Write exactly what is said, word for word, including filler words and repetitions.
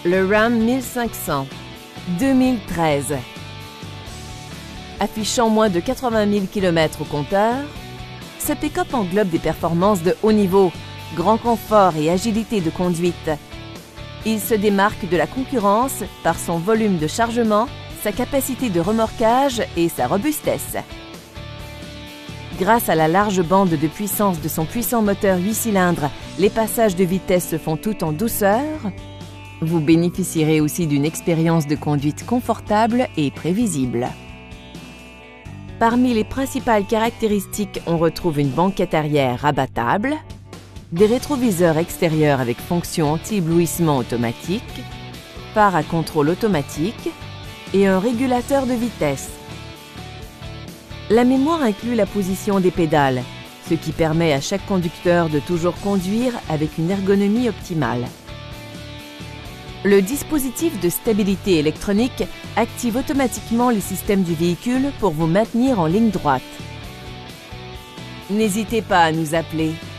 le Ram mille cinq cents, deux mille treize. Affichant moins de quatre-vingt mille kilomètres au compteur, ce pick-up englobe des performances de haut niveau, grand confort et agilité de conduite. Il se démarque de la concurrence par son volume de chargement, sa capacité de remorquage et sa robustesse. Grâce à la large bande de puissance de son puissant moteur huit cylindres, les passages de vitesse se font tout en douceur. Vous bénéficierez aussi d'une expérience de conduite confortable et prévisible. Parmi les principales caractéristiques, on retrouve une banquette arrière rabattable, des rétroviseurs extérieurs avec fonction anti-éblouissement automatique, phare à contrôle automatique et un régulateur de vitesse. La mémoire inclut la position des pédales, ce qui permet à chaque conducteur de toujours conduire avec une ergonomie optimale. Le dispositif de stabilité électronique active automatiquement les systèmes du véhicule pour vous maintenir en ligne droite. N'hésitez pas à nous appeler.